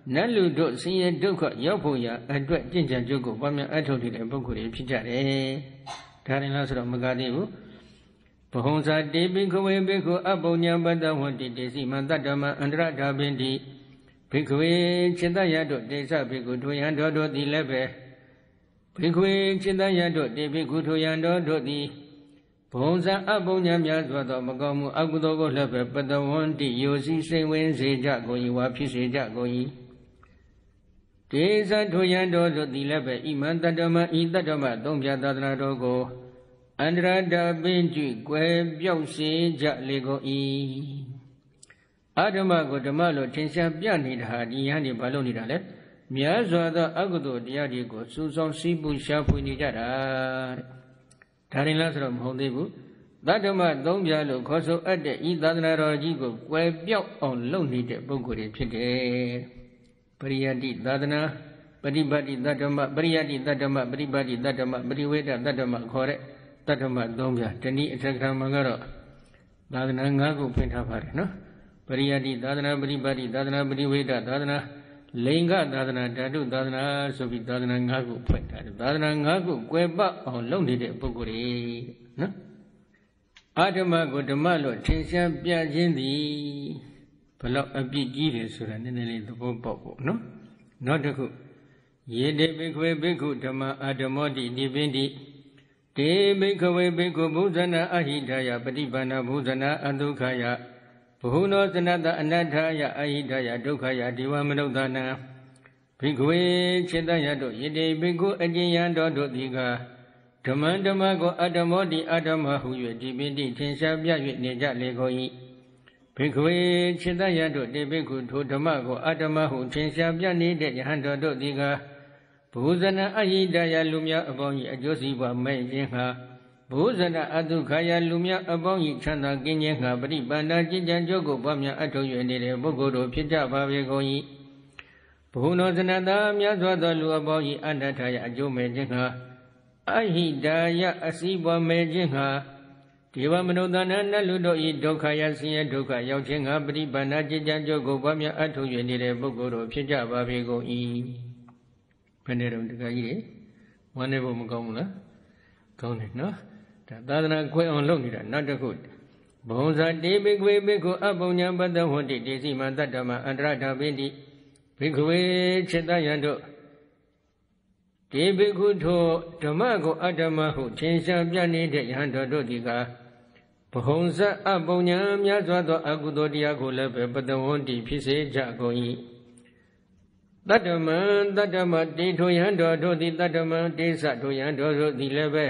နတ်လူတို့ဆင်းရဲဒုက္ခရောက်ဖို့ရာအတွက်ကြင်ကြံကြုတ်ကိုပွားများအထောက်ထည်တဲ့ပုဂ္ဂိုလ်တွေဖြစ်ကြတယ်။ဒါရင်လားဆိုတော့မကသေးဘူး။ဘဟုံဇာတေဘိခဝေဘိက္ခုအပုညံပတ္တဝန္တိတေစီမံတတ္တမအန္တရဓာပင်တိဘိက္ခဝေจิตယတို့တေသဘိက္ခုထိုယံတော်တို့သည်လည်းပဲဘိက္ခဝေจิตယတို့တေဘိက္ခုထိုယံတော်တို့သည်ဘုံဇာအပုံညာများစွာသောမကောင်းမှုအကုသိုလ်ကိုလည်းပဲပတဝန္တိယိုစီစိတ်ဝင်စေကြကုန်၏ဝါဖြစ်စေကြကုန်၏တေဇထိုယံတော်တို့သည်လည်းပဲဣမံတတ္တမဤတတ္တမသုံးပြသာသနာတော်ကိုအန္တရတပင်ကျွကွယ်ပြောက်စေကြလေကုန်၏အဓမ္မကိုဓမ္မလို့ထင်ရှားပြနေတာဟာဒီယဟန်ဒီဘာလို့နေတာလဲများစွာသောအကုသိုလ်တရားတွေကိုစူးစောင်းစီးပူးရှာဖွေနေကြတာတဲ့ဒါရင်လားဆိုတော့မဟုတ်သေးဘူးသတ္တမသုံးပြလို့ခေါ်ဆိုအပ်တဲ့ဤသာသနာတော်ကြီးကိုကွယ်ပြောက်အောင်လုပ်နေတဲ့ပုဂ္ဂိုလ်တွေဖြစ်တယ်ပရိယတ္တိသာသနာပฏิပတ်တိသတ္တမပရိယတ္တိသတ္တမပฏิပတ်တိသတ္တမပရိဝေဒသတ္တမခေါ်တဲ့သတ္တမသုံးပြတနည်းအထက်ကမှာကတော့သာသနာ၅ခုဖွင့်ထားပါတယ်နော်ပရိယတ္တိသာသနာပฏิပတ်တိသာသနာပရိဝေဒသာသနာလိင်္ဂသာသနာဓာတုသာသနာဆိုပြီးသာသနာ၅ခုဖွင့်ထားတယ်သာသနာ၅ခုကွယ်ပတ်အောင်လုပ်နေတဲ့ပုဂ္ဂိုလ်တွေနော်အာဓမ္မကိုဓမ္မလို့ထင်ရှားပြခြင်းသည်ဘလောက်အပြစ်ကြီးတယ်ဆိုတာနည်းနည်းလေးသဘောပေါက်ဖို့နော်နောက်တစ်ခုယေတေဘိက္ခဝေဘိက္ခုဓမ္မအာဓမ္မောတိနိဗ္ဗိန္တိတေဘိက္ခဝေဘိက္ခုဘုဇနာအဟိတယပฏิပန္နဘုဇနာအတုခယဘဟုနောသနတအနတ္ထယအဟိတယဒုက္ခယဒေဝမနုဿာနံဘိက္ခဝေจิตယတို့ယေတေဘိက္ခုအကျဉ်ယံတော်တို့သည်ကဓမ္မဓမ္မကိုအတ္တမောတိအတ္တမဟု၍ဒီပိတိထင်ရှားပြ၍နေကြလေကုန်၏ဘိက္ခဝေจิตယတို့တေဘိက္ခုထိုဓမ္မကိုအတ္တမဟုထင်ရှားပြနေတဲ့ယဟန်တော်တို့သည်ကဘုဇနာအဟိတယလူများအပေါင်း၏အကျိုးစီးပွားမဲ့ခြင်းဟာဘုဇနာအတုခယလူများအပေါင်း၏ချမ်းသာကင်းခြင်းဟာပရိပန္နာจิตကြံကြုတ်ကိုပွားများအထောက်၍နေတဲ့ပုဂ္ဂိုလ်တို့ဖြစ်ကြပါပေကုန်၏ဘုနောဇနတာများစွာသောလူအပေါင်း၏အန္တထယအကျိုးမဲ့ခြင်းဟာအဟိတယအစည်းပွားမဲ့ခြင်းဟာဒေဝမနုဿာနနတ်လူတို့၏ဒုက္ခယဆင်းရဲဒုက္ခရောက်ခြင်းဟာပရိပန္နာจิตကြံကြုတ်ကိုပွားများအထောက်၍နေတဲ့ပုဂ္ဂိုလ်တို့ဖြစ်ကြပါပေကုန်၏ဘယ်နဲ့တော့တခါကြီးလေဝမ်းနေဖို့မကောင်းဘူးလားကောင်းတယ်နော်ဒါသာသနာခွဲအောင်လုပ်နေတာနောက်တစ်ခုဘုံဇာတေဘိက္ခဝေဘိက္ခုအပုညံပတ္တဝန္တိတေစီမံတတ္တမအန္တရဓာပိတိဘိက္ခဝေจิตယံတို့တေဘိက္ခုထိုဓမ္မကိုအတ္တမဟုထင်ရှားပြနေတဲ့ယဟန်တော်တို့ဒီကဘဟုံဇာအပုညံများစွာသောအကုသိုလ်တရားကိုလည်းပဲပတ္တဝန္တိဖြစ်စေကြကုန်၏တတ္တမံတတ္တမတေထိုယံတော်တို့သည်တတ္တမံတေသထိုယံတော်တို့သည်လည်းပဲ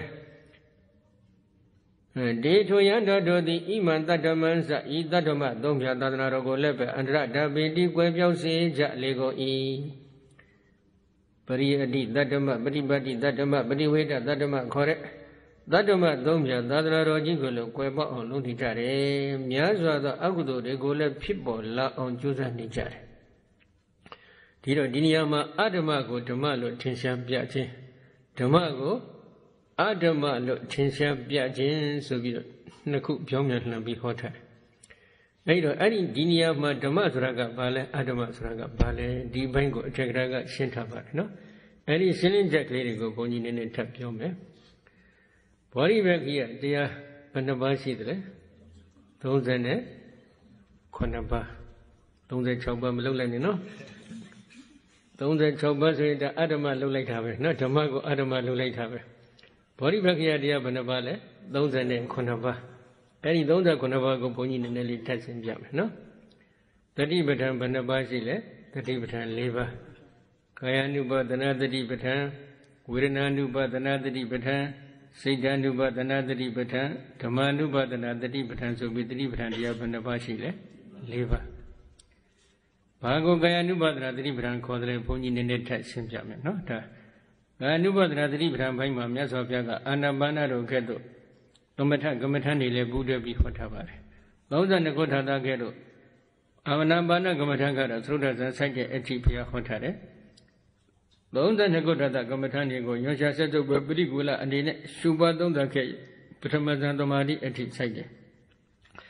တေထိုယံတော်တို့သည်ဣမံတတ္တမံစဤတတ္တမသုံးဖြာသာသနာတော်ကိုလည်းပဲအန္တရဓာပိတိကွယ်ပြောက်စေကြလေကုန်၏ပရိယတိတတ္တမပฏิပတ်တိတတ္တမပฏิဝေဒတတ္တမခေါ်တဲ့တတ္တမသုံးဖြာသာသနာတော်ကြီးကိုလည်းကွယ်ပေါက်အောင်လုပ်နေကြတယ်များစွာသောအကုသိုလ်တွေကိုလည်းဖြစ်ပေါ်လာအောင်ကြိုးစားနေကြတယ်ဒီတော့ဒီနေရာမှာအဓမ္မကိုဓမ္မလို့ထင်ရှားပြခြင်းဓမ္မကိုအဓမ္မလို့ထင်ရှားပြခြင်းဆိုပြီးတော့နှစ်ခုပြောင်းပြန်လှန်ပြီးဟောထားတယ်။အဲဒီတော့အဲ့ဒီဒီနေရာမှာဓမ္မဆိုတာကဘာလဲအဓမ္မဆိုတာကဘာလဲဒီဘိုင်းကိုအထက်ကရာကရှင်းထားပါတယ်နော်။အဲ့ဒီရှင်းလင်းချက်ကလေးတွေကိုဘုန်းကြီးနည်းနည်းထပ်ပြောမယ်။ဘောရိဘက်ကြီးကတရားဘယ်နှပါးရှိသလဲ။သုံးဆယ်နဲ့ခုနှစ်ပါးသုံးဆယ်ခြောက်ပါးမလုပ်လိုက်နဲ့နော်။သုံးဆယ်ခြောက်ပါးဆိုရင်ဒါအဓမ္မလုပ်လိုက်တာပဲနော်ဓမ္မကိုအဓမ္မလုပ်လိုက်တာပဲဘောဓိဘဂယတရားဘယ်နှပါးလဲသုံးဆယ်နဲ့ခုနှစ်ပါးအဲဒီသုံးဆယ်ခုနှစ်ပါးကိုဘုန်းကြီးနည်းနည်းလေးထပ်ရှင်းပြမယ်နော်တတိပဋ္ဌာန်ဘယ်နှပါးရှိလဲတတိပဋ္ဌာန်၄ပါးကာယ ानु ပါဒနာတတိပဋ္ဌာန်ဝေဒနာ ानु ပါဒနာတတိပဋ္ဌာန်စိတ် ानु ပါဒနာတတိပဋ္ဌာန်ဓမ္မ ानु ပါဒနာတတိပဋ္ဌာန်ဆိုပြီးတတိပဋ္ဌာန်တရားဘယ်နှပါးရှိလဲ၄ပါးဘာကိုကာယ ानु ပါဒနာတတိပဋ္ဌာန်ခေါ်တယ်ဘုန်းကြီးနည်းနည်းထပ်ရှင်းပြမယ်နော်ဒါကာယ ानु ပါဒနာတတိပဋ္ဌာန်ဘိုင်းမှာမြတ်စွာဘုရားကအာနာပါနတို့ကဲ့သို့ကမ္မထကမ္မထတွေလည်းပူးတွဲပြီးဟောထားပါတယ်သုံးဆယ်နှစ်ခုထာတာကဲ့သို့အာနာပါနကမ္မထကတော့သုဒ္ဓဇန်ဆိုင်တဲ့အထိဘုရားဟောထားတယ်သုံးဆယ်နှစ်ခုထာတာကမ္မထတွေကိုရောရှာဆက်စုပ်ပဲပရိကူလအနေနဲ့ရှုပါသုံးဆယ်ခဲ့ပထမဇန်သမာဓိအထိဆိုင်တယ်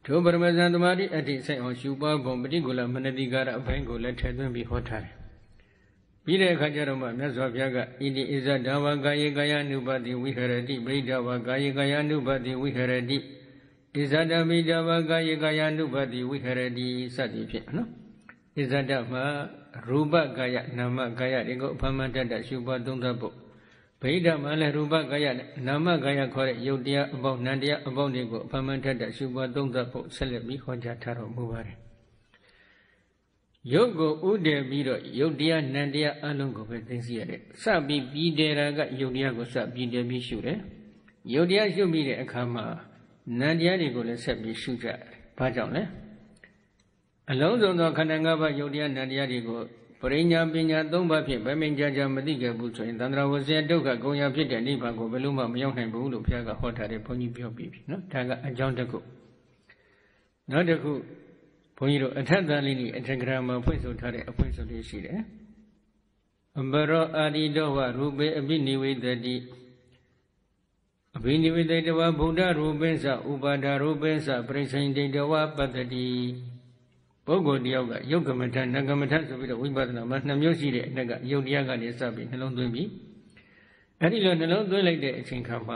ထိုပရမဇန်သမာဓိအတ္တိဆိုင်အောင်ရှုပွားပုံပฏิကူလမနတိကာရအပိုင်းကိုလည်းထည့်သွင်းပြီးဟောထားတယ်ပြီးတဲ့အခါကျတော့မှမြတ်စွာဘုရားကဣတိဣဇဒဝကာယေကာယ ानु ပတိဝိဟရတိပရိဒဝကာယေကာယ ानु ပတိဝိဟရတိဣဇဒမိဒဝကာယေကာယ ानु ပတိဝိဟရတိစသည်ဖြင့်နော်ဣဇဒမှာရူပကာယနာမကာယတွေကိုအဖမှန်တတ်တရှုပွားသုံးသပ်ဖို့ဗိဓာမှာလည်းရူပကာယနာမကာယခေါ်တဲ့ယုတ်တရားအပေါင်းနံတရားအပေါင်းတွေကိုအဖမှန်တတ်တရှုပွားသုံးသပ်ဖို့ဆက်လက်ပြီးဟောကြားထားတော်မူပါတယ်ယုတ်ကိုဥတည်ပြီးတော့ယုတ်တရားနံတရားအလုံးကိုပဲသိသိရတယ်စပြီးပြီးတယ်တာကယုတ်တရားကိုစပြီးတယ်ပြီးရှုတယ်ယုတ်တရားရှုပြီးတဲ့အခါမှာနံတရားတွေကိုလည်းဆက်ပြီးရှုကြတယ်ဘာကြောင့်လဲအလုံးစုံသောခန္ဓာ၅ပါးယုတ်တရားနံတရားတွေကိုပရိညာပညာ၃ပါးဖြင့်ဗမင်ကြကြမသိခဲ့ဘူးဆိုရင်သန္တရာဝဇ္ဇေဒုက္ခဂုံရဖြစ်တဲ့နိဗ္ဗာန်ကိုဘယ်လို့မှမရောက်နိုင်ဘူးလို့ဘုရားကဟောထားတယ်ဘုန်းကြီးပြောပြီးပြီနော်ဒါကအကြောင်းတစ်ခုနောက်တစ်ခုဘုန်းကြီးတို့အထက်တန်လေးကြီးအထက်ကရာမှာဖွင့်ဆိုထားတဲ့အဖွင့်ဆိုလေးရှိတယ်အပရောအာဒီတောဝရူပေအဘိနိဝေတတိအဘိနိဝေတတဝဗုဒ္ဓရူပိသဥပါဒရူပိသပရိစ္ဆေဒိတဝပတ္တိပုဂ္ဂိုလ်တယောက်ကယုတ်ကမထနဂမထဆိုပြီးတော့ဝိပဿနာမှာနှစ်မျိုးရှိတဲ့အနက်ကယုတ်တရားကနေစပြီးနှလုံးသွင်းပြီးအဲ့ဒီလိုနှလုံးသွင်းလိုက်တဲ့အချိန်ခါမှာ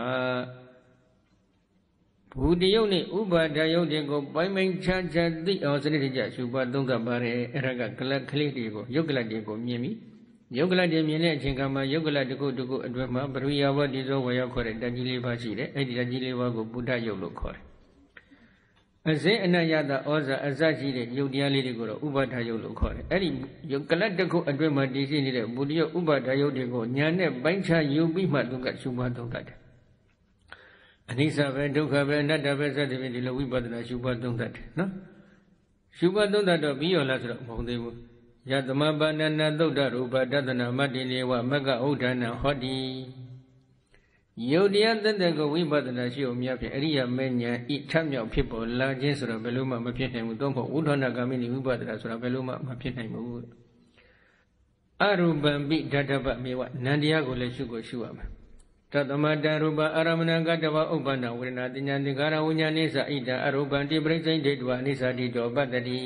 ဘူတယုတ်နဲ့ဥပါဒယုတ်တွေကိုပိုင်းပိုင်းခြားခြားသိအောင်စနစ်တကျရှုပွားသုံးသပ်ပါတယ်အဲ့ဒါကကလတ်ကလေးတွေကိုယုတ်ကလတ်တွေကိုမြင်ပြီးယုတ်ကလတ်တွေမြင်တဲ့အချိန်ခါမှာယုတ်ကလတ်တစ်ခုတစ်ခုအတွင်းမှာပရိယာဝတိဇောဝေယခေါ်တဲ့တန်ကြီးလေးပါးရှိတယ်အဲ့ဒီတန်ကြီးလေးပါးကိုပုဒ္ဒယုတ်လို့ခေါ်တယ်အစင်းအနယတဩဇာအစရှိတဲ့ယုတ်တရားလေးတွေကိုတော့ဥပါဒယုတ်လို့ခေါ်တယ်အဲ့ဒီယုတ်ကလတ်တစ်ခုအတွင်းမှာတည်ရှိနေတဲ့ဘူတယုတ်ဥပါဒယုတ်တွေကိုညာနဲ့ပိုင်းခြားယူပြီးမှသူကရှုပွားသုံးသပ်တယ်အနိစ္စပဲဒုက္ခပဲအနတ္တပဲစသဖြင့်ဒီလိုဝိပဿနာရှုပွားသုံးသပ်တယ်နော်ရှုပွားသုံးသပ်တော့ပြီးရောလားဆိုတော့မဟုတ်သေးဘူးယသမပါဏနာသုဒ္ဓရူပတတနာမတ္တိနေဝမကဥဒ္ဒနာဟောတိယုတ်တရားတသက်ကိုဝိပဿနာရှိအောင်များဖြင့်အရိယာမေညာဤထမြောက်ဖြစ်ပေါ်လာခြင်းဆိုတော့ဘယ်လို့မှမဖြစ်နိုင်ဘူးသို့မဟုတ်ဥဒ္ဒနာဂ ामि နိဝိပဿနာဆိုတာဘယ်လို့မှမဖြစ်နိုင်ဘူးအရူပံပိဓာတပမေဝနန္တရားကိုလည်းရှုကိုရှုရမယ်တသမတရူပအာရမဏကတဝဥပ္ပန္နဝေဒနာတင်ညာသင်္ခါရဝိညာဏိသဣဒံအရူပံတိပရိစ္ဆေဒိဋ္ဌဝအနိစ္စတိတောပတ္တိ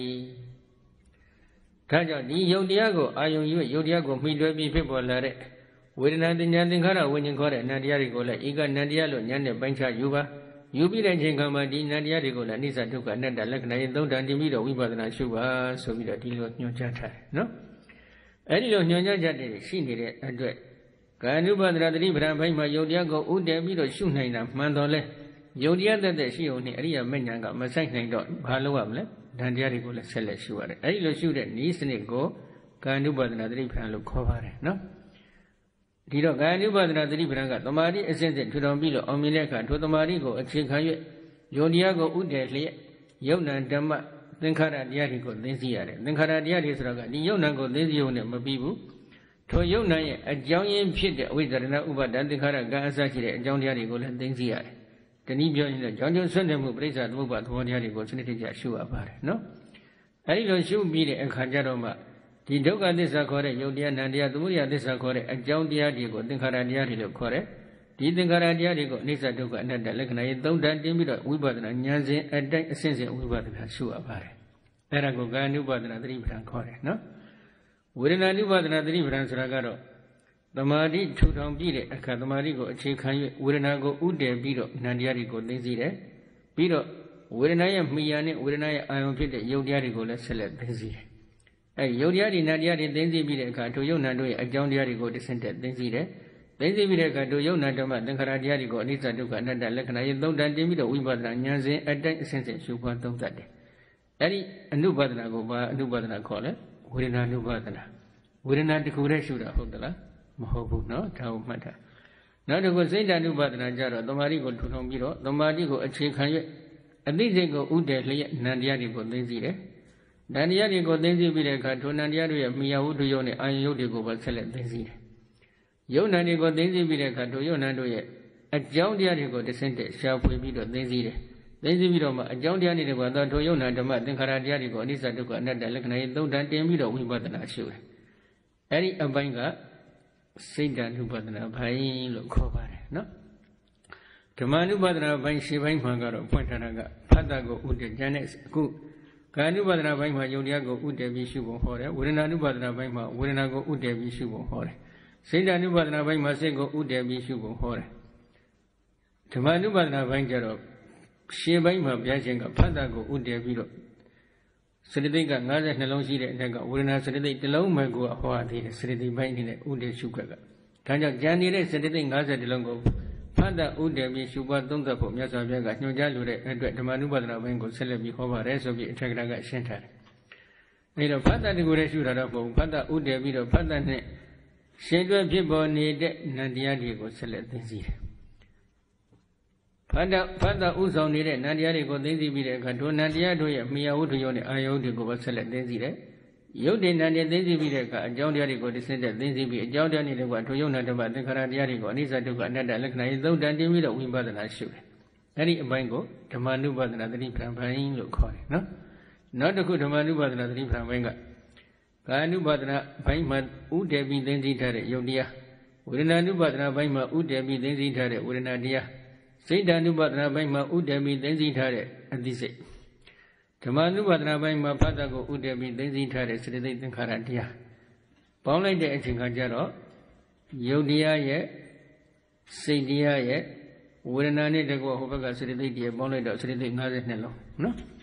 ဒါကြောင့်ဒီယုတ်တရားကိုအာယုံ၍ယုတ်တရားကိုမှီတွဲပြီးဖြစ်ပေါ်လာတဲ့ဝေဒနာတင်ညာသင်္ခါရဝိညာဉ်ခေါ်တဲ့နံတရားတွေကိုလည်းဧကနံတရားလို့ဉာဏ်နဲ့ပိုင်းခြားယူပါယူပြီးတဲ့အချိန်ခါမှာဒီနံတရားတွေကိုလည်းအနိစ္စဒုက္ခအနတ္တလက္ခဏာရဲ့သုံးတန်တင်ပြီးတော့ဝိပဿနာရှုပါဆိုပြီးတော့ဒီလိုညွှန်ကြားထားတယ်နော်အဲ့ဒီလိုညွှန်ကြားချက်တွေရှိနေတဲ့အတွက်ကာယ ानु ပါဒနာတတိပဒံဘိုင်းမှာယုတ်တရားကိုဥတည်ပြီးတော့ရှုနိုင်တာမှန်တော်လဲယုတ်တရားတတ်တဲ့ရှိုံနဲ့အရိယာမဉ္ဇဏ်ကမဆိုင်နိုင်တော့ဘာလို့ရမလဲဓာန်တရားတွေကိုလည်းဆက်လက်ရှုရတယ်အဲ့ဒီလိုရှုတဲ့ဤစနစ်ကိုကာယ ानु ပါဒနာတတိပဒံလို့ခေါ်ပါတယ်နော်ဒီတော့ကာယ ानु ပါဒနာတတိပဒံကသမာဓိအစဉ်စဉ်ထူထောင်ပြီးတော့အောင်မြင်တဲ့အခါထိုသမာဓိကိုအခြေခံ၍ယုတ်တရားကိုဥတည်လျက်ယုတ်နံဓမ္မသင်္ခါရတရားတွေကိုသိသိရတယ်သင်္ခါရတရားတွေဆိုတော့ကဒီယုတ်နံကိုသိသိုံနဲ့မပြီးဘူးထိုယုတ်နံရဲ့အကြောင်းရင်းဖြစ်တဲ့အဝိဇ္ဇာရဏဥပါဒံသင်္ခါရကံအစရှိတဲ့အကြောင်းတရားတွေကိုလည်းသိသိရတယ်တနည်းပြောရင်လည်းကြောင်းကျိုးဆွတ်တဲ့မှုပရိစ္ဆာသမုပ္ပါသဘောတရားတွေကိုစနစ်တကျရှုရပါတယ်နော်အဲဒီလိုရှုပြီးတဲ့အခါကျတော့မှဒီဒုက္ခသစ္စာခေါ်တဲ့ယုတ်တရားနံတရားသမုဒယသစ္စာခေါ်တဲ့အကြောင်းတရားတွေကိုသင်္ခါရတရားတွေလို့ခေါ်တယ်ဒီသင်္ခါရတရားတွေကိုအနိစ္စဒုက္ခအနတ္တလက္ခဏာရဲ့သုံးတန်တင်ပြီးတော့ဝိပဿနာဉာဏ်စဉ်အတိုင်းအစဉ်စဉ်ဝိပဿနာရှုရပါတယ်အဲ့ဒါကိုကာယ ानु ပါဒနာသတိပဋ္ဌာန်ခေါ်တယ်နော်ဝေဒနာ ानु ပါဒနာသတိပဋ္ဌာန်ဆိုတာကတော့သမာဓိထူထောင်ပြီးတဲ့အခါသမာဓိကိုအခြေခံ၍ဝေဒနာကိုဥတည်ပြီးတော့နံတရားတွေကိုသိသိတယ်ပြီးတော့ဝေဒနာရဲ့မှီယာနဲ့ဝေဒနာရဲ့အာယုံဖြစ်တဲ့ယုတ်တရားတွေကိုလည်းဆက်လက်သိသိတယ်အဲယုတ်တရားတွေနံတရားတွေသိသိပြီးတဲ့အခါထိုယုတ်နံတို့ရဲ့အကြောင်းတရားတွေကိုတစ်ဆင့်တက်သိသိတယ်သိသိပြီးတဲ့အခါထိုယုတ်နံဓမ္မသင်္ခါရတရားတွေကိုအနိစ္စဒုက္ခအနတ္တလက္ခဏာရဲ့သုံးတန်တင်ပြီးတော့ဝိပဿနာဉာဏ်စဉ်အတိုင်းအစဉ်စဉ်ရှုပွားသုံးသပ်တယ်အဲဒီအနုပါဒနာကိုဘာအနုပါဒနာခေါ်လဲဝေဒနာအနုပါဒနာဝေဒနာတစ်ခုတည်းရှုတာဟုတ်သလားမဟုတ်ဘူးเนาะဒါကိုမှတ်တာနောက်တစ်ခုစိတ်ဓာတ်ဥပါဒနာကြတော့သမာဓိကိုထူထောင်ပြီးတော့သမာဓိကိုအခြေခံ၍အသိစိတ်ကိုဥတည်လျက်နံတရားတွေကိုသိသိတယ်နံတရားတွေကိုသိသိပြီးတဲ့အခါထိုနံတရားတွေရဲ့မိယဝုဒ္ဓယုတ်နဲ့အာယုယုတ်တွေကိုပဲဆက်လက်သိသိတယ်ယုတ်နံတွေကိုသိသိပြီးတဲ့အခါထိုယုတ်နံတို့ရဲ့အကြောင်းတရားတွေကိုတစ်ဆင့်တည်းရှားဖွေပြီးတော့သိသိတယ်သိသိပြီးတော့မှအကြောင်းတရားတွေကတော့ထိုယုတ်နံဓမ္မသင်္ခါရတရားတွေကိုအနိစ္စဒုက္ခအနတ္တလက္ခဏာရဲ့သုံးတန်တင်ပြီးတော့ဝိပဿနာရှုတယ်အဲ့ဒီအပိုင်းကစိတ်ဓာတ်ဥပဒနာဘိုင်းလို့ခေါ်ပါတယ်နော်ထဓမ္မ ानु ပါဒနာပိုင်းရှေ့ပိုင်းမှာကတော့ဖွင့်ထားတာကဖတ်တာကိုဥတည်ဉာဏ်နဲ့အခုကာယ ानु ပါဒနာပိုင်းမှာယုတ်တရားကိုဥတည်ပြီးရှုဖို့ဟောတယ်ဝေဒနာ ानु ပါဒနာပိုင်းမှာဝေဒနာကိုဥတည်ပြီးရှုဖို့ဟောတယ်စိတ် ानु ပါဒနာပိုင်းမှာစိတ်ကိုဥတည်ပြီးရှုဖို့ဟောတယ်ဓမ္မ ानु ပါဒနာပိုင်းကျတော့ရှေ့ပိုင်းမှာဘုရားရှင်ကဖတ်တာကိုဥတည်ပြီးတော့စရတိတ်က၅၂လုံးရှိတဲ့အထက်ကဝေဒနာစရတိတ်တစ်လုံးမှကိုဟောသေးတယ်စရတိတ်ပိုင်းအနေနဲ့ဥတည်ရှုခွက်ကဒါကြောင့်ဉာဏ်နေတဲ့စရတိတ်၅၀လုံးကိုဖတ်တာဥတည်ပြီးရှုပွားသုံးသပ်ဖို့မြတ်စွာဘုရားကညွှန်ကြားလိုတဲ့အတွက်ဓမ္မ ानु ပါဒနာပိုင်းကိုဆက်လက်ပြီးဟောပါတယ်ဆိုပြီးအထက်ကကရှင်းထားတယ်အဲဒါဖတ်တာတကူလည်းရှုတာတော့မဟုတ်ဘူးဖတ်တာဥတည်ပြီးတော့ဖတ်တာနဲ့ရှင်တွဲဖြစ်ပေါ်နေတဲ့နန္တရားတွေကိုဆက်လက်သိသိတယ်ဖတ်တာဖတ်တာဥဆောင်နေတဲ့နန္တရားတွေကိုသိသိပြီးတဲ့အခါဒုနန္တရားတို့ရဲ့မိယဝတ္ထုယောနဲ့အာယဝတ္ထုကိုပဲဆက်လက်သိသိတယ်ရုပ်တည်နန္တရားသိသိပြီးတဲ့အခါအကြောင်းတရားတွေကိုသိတဲ့သိသိပြီးအကြောင်းတရားတွေကဒုယုံနာတပသင်္ခါရတရားတွေကိုအနိစ္စဒုက္ခအနတ္တလက္ခဏာရေးသုံးတန်တင်ပြီးတော့ဝိပဿနာရှုတယ်အဲ့ဒီအပိုင်းကိုဓမ္မ ानु ပါဒနာသတိပဋ္ဌာန်ပိုင်းလို့ခေါ်တယ်နော်နောက်တစ်ခုဓမ္မ ानु ပါဒနာသတိပဋ္ဌာန်ပိုင်းကကာယ ानु ပါဒနာပိုင်းမှာဥတည်ပြီးသိသိထားတဲ့ယုတ်တရားဝေဒနာ ानु ပါဒနာပိုင်းမှာဥတည်ပြီးသိသိထားတဲ့ဝေဒနာတရားစိတ် ानु ပါဒနာပိုင်းမှာဥတည်ပြီးသိသိထားတဲ့အသိစိတ်ဓမ္မ ानु ပါဒနာပိုင်းမှာဖတ်တာကိုဥတည်ပြီးသိသိထားတဲ့စေတသိက်သင်္ခါရတရားပေါင်းလိုက်တဲ့အချိန်ခါကျတော့ယုတ်တရားရဲ့စိတ်တရားရဲ့ဝေဒနာနဲ့တကွဟိုဘက်ကစေတသိက်တရားပေါင်းလိုက်တော့စေတသိက်၅၂လုံးနော်